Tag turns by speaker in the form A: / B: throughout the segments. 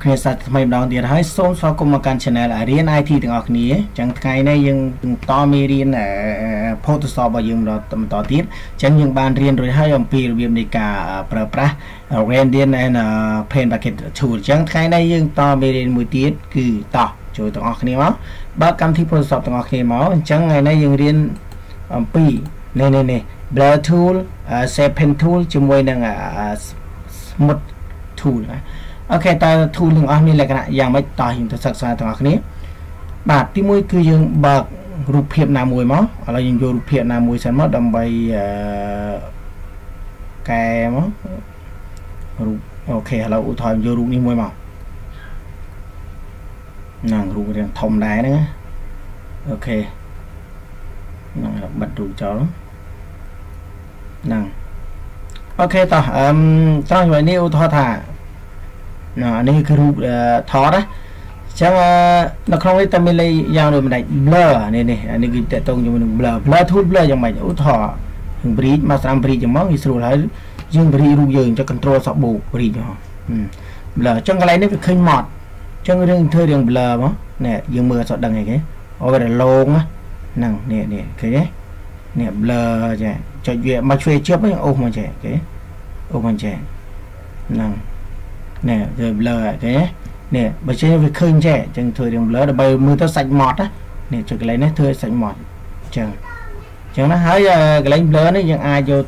A: គ្នាសាច់ថ្មីម្ដងទៀតហើយសូមស្វាគមន៍មកកាន់ channel រៀន IT ទាំងអស់គ្នាចឹងថ្ងៃនេះយើងបន្តមេរៀន Photoshop របស់យើងបន្តទៀតចឹងយើងបានរៀនរួចហើយអំពីរបៀបនៃការប្រើប្រាស់ Radian and Paint Bucket Tool ចឹងថ្ងៃនេះយើងតមេរៀនមួយទៀតគឺតោះចូលទាំងអស់គ្នាមកបើកម្មវិធី Photoshop ទាំងអស់គ្នាមកអញ្ចឹងថ្ងៃនេះយើងរៀនអំពីនេះ Blur Tool Shape Pen Tool ជាមួយនឹង Smooth Tool អូខេតើ tool ទាំងអស់មានលក្ខណៈយ៉ាងម៉េចតោះយើងទៅសិក្សាទាំងអស់គ្នាបាទទី1គឺយើងបើករូបភាពណាមួយមកឥឡូវយើងយករូបភាពណាមួយសិនមកដើម្បីកែមករូបអូខេឥឡូវឧទាហរណ៍យករូបនេះមួយមកហ្នឹងរូបរាងធំដែរហ្នឹងអូខេហ្នឹងបិទរូបចោលហ្នឹងអូខេតោះត្រង់នេះឧទាហរណ៍ថានេះគឺរូបថតណាអញ្ចឹងនៅក្នុងនេះតែមានលេខយ៉ាងដូចម្ដេច blur នេះគឺតកតងជាមួយនឹង blur tool blur យ៉ាងម៉េចឧទាហរណ៍យើង bridge មកស្រាំ bridge ចឹងមកវាស្រួលហើយយើង bridge រូបយើងអញ្ចឹង control សក់បូក bridge មក blur អញ្ចឹងកន្លែងនេះវាឃើញ mod អញ្ចឹងរឿងធ្វើរឿង blur មកនេះយើងមើលអត់ដឹងអីគេអូវាឡងហ្នឹងនេះឃើញទេនេះ blur ចាចុចវាមកជួយជប់អូសមកចេះគេអូសមកចេះហ្នឹងនេះវា blur គេនេះបើចេះវាឃើញចេះអញ្ចឹងធ្វើរឿង blur ដើម្បីមើលទៅសាច់ mod នេះចុចកន្លែងនេះធ្វើសាច់ mod អញ្ចឹងណាហើយកន្លែង blur នេះយើងអាចយកទៅ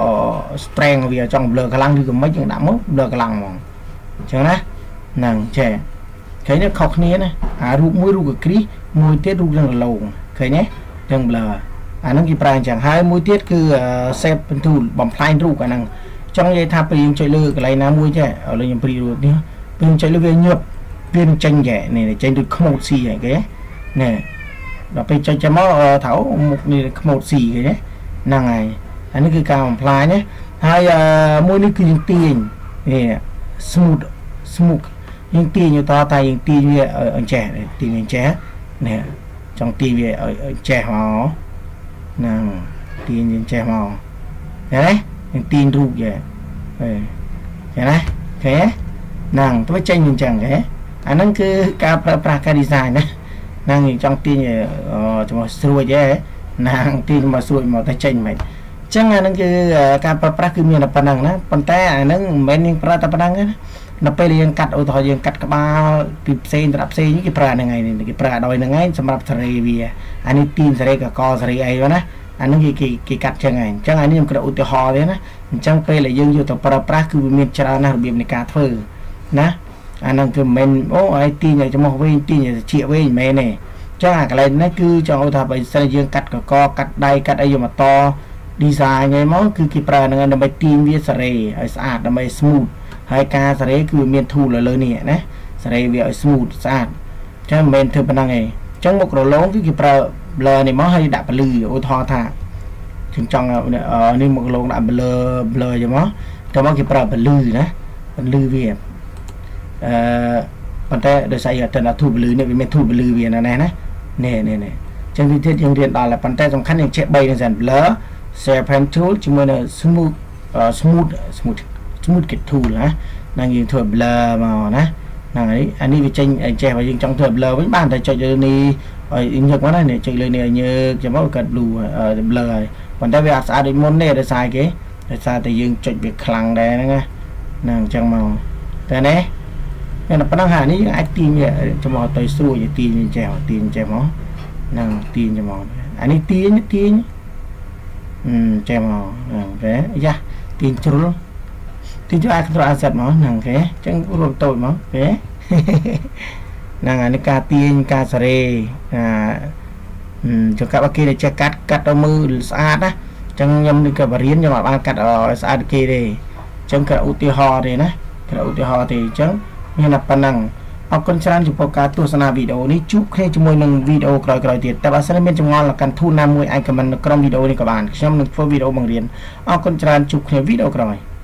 A: strength វាចង់ blur ខ្លាំងឬក៏មិនយើងដាក់មក blur ខ្លាំងហ្មងអញ្ចឹងណាហ្នឹងចេះឃើញទេខុសគ្នាណាអារូបមួយរូបកគ្រីសមួយទៀតរូបរឿងឡងឃើញទេទាំង blur អាហ្នឹងគេប្រើអញ្ចឹងហើយមួយទៀតគឺ shape tool បំផ្លាញរូបអាហ្នឹងចង់និយាយថាពេលយើងចុចលើកន្លែងណាមួយចេះឥឡូវខ្ញុំព្រីរូបនេះពេលចុចលើវាញឹបវាចេញចេះនេះចេញដូចខ្មោចស៊ីហ្នឹងគេនេះដល់ពេលចុចចាំមកថៅមុខនេះខ្មោចស៊ីគេហ្នឹងហើយអានេះគឺការបំផ្លាញណាហើយមួយនេះគឺយើងទាញនេះ smooth យើងទាញទៅតតែយើងទាញវាអញ្ចេះទាញអញ្ចេះនេះចង់ទាញវាអញ្ចេះមកហ្នឹងទាញអញ្ចេះមកឃើញទេយើងទាញរូបចេះឃើញណាឃើញហ្នឹងទៅចេញអញ្ចឹងហ៎អាហ្នឹងគឺការប្រើប្រាស់ការ design ណាហ្នឹងយើងចង់ទាញចំស្រួយទេណាទាញមកស្រួយមកតែចេញមិនអញ្ចឹងអាហ្នឹងគឺការប្រើប្រាស់គឺមានតែប៉ុណ្្នឹងណាប៉ុន្តែអាហ្នឹងមិនមែនយើងប្រើតែប៉ុណ្្នឹងទេណានៅពេលយើងកាត់ឧទាហរណ៍យើងកាត់ក្បាលពីផ្សេងទៅផ្សេងគេប្រើហ្នឹងហើយគេប្រើដោយហ្នឹងហើយសម្រាប់សេរីវាអានេះទាញសេរីកកសេរីអីណាអានឹងគេកាត់ចឹងហើយអញ្ចឹងអានេះខ្ញុំគ្រាន់ឧទាហរណ៍ទេណាអញ្ចឹងពេលដែលយើងយកទៅប្រើប្រាស់គឺវាមានច្រើនណាស់របៀបនៃការធ្វើណាអាហ្នឹងគឺមិនមែនអូឲ្យទាញឲ្យចំោះវិញទាញឲ្យជាវិញមិនមែនទេអញ្ចឹងអាកន្លែងនេះគឺចង់ឧទាហរណ៍បើសិនយើងកាត់កកកាត់ដៃកាត់អីយកមកត design ហ្នឹងមកគឺគេប្រើហ្នឹងដើម្បីទាញវាសេរីឲ្យស្អាតដើម្បី smooth ហើយការសេរីគឺមាន tool លើនេះណាសេរីវាឲ្យ smooth ស្អាតអញ្ចឹងមិនមែនធ្វើប៉ុណ្ណឹងទេអញ្ចឹងមុខរលោងគឺគេប្រើ blur នេះមកហើយដាក់ពលឺឧទាហរណ៍ថាខ្ញុំចង់នេះមុខរលោងដាក់ blur ចឹងមកទៅមកគេប្រើពលឺណាពលឺវាប៉ុន្តែដោយសារតែធូបពលឺនេះវាមានធូបពលឺវាណានេះអញ្ចឹងវិធីយើងរៀនដល់ហើយប៉ុន្តែសំខាន់យើងចេះ3ហ្នឹងសិន blur shape pen tool ជាមួយនឹង smooth kit tool ណាហ្នឹងយើងធ្វើ blur មកណាហ្នឹងហើយអានេះវាចេញចេះបើយើងចង់ធ្វើ blur វិញបានតែចុចលើនេះឲ្យញឹកមកណានេះចុចលើនេះឲ្យញើកចាំមកកាត់ blur ហើយប៉ុន្តែវាអត់ស្អាតដូចមុនទេដោយសារគេដោយសារតែយើងចុចវាខ្លាំងដែរហ្នឹងណាហ្នឹងអញ្ចឹងមកតែនេះតែប៉ុណ្ណឹងហើយនេះយើងអាចទាញវាចាំមកទៅស្រួយទាញចេះមកហ្នឹងទាញចាំមកអានេះទាញចេះមកហ្នឹងគេយ៉ាទាញជ្រុលទាញអាចkontrol asset មកហ្នឹងគេអញ្ចឹងរួមតូចមកគេហ្នឹងអានេះការទាញការសេរីចង្កាប់ឲ្យគេដែលចេះកាត់ទៅមើលស្អាតណាអញ្ចឹងខ្ញុំនេះក៏បរៀនខ្ញុំអត់បានកាត់ឲ្យស្អាតគេទេអញ្ចឹងក៏ឧទាហរណ៍ទេណាក៏ឧទាហរណ៍ទេអញ្ចឹងមានតែប៉ុណ្ណឹងអរគុណច្រើនចំពោះការទស្សនាវីដេអូនេះជួបគ្នាជាមួយនឹងវីដេអូក្រោយៗទៀតតែបើសិនមានចម្ងល់កាន់ធូរណាមួយអាចខមមិននៅក្រោមវីដេអូនេះក៏បានខ្ញុំនឹងធ្វើវីដេអូបង្រៀនអរគុណច្រើនជួបគ្នាវីដេអូក្រោយ